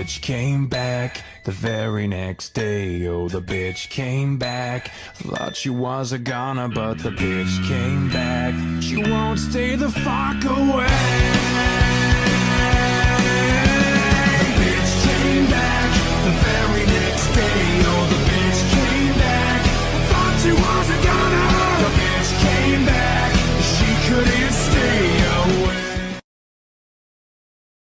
bitch came back the very next day. Oh, the bitch came back. Thought she was a goner, but the bitch came back. She won't stay the fuck away.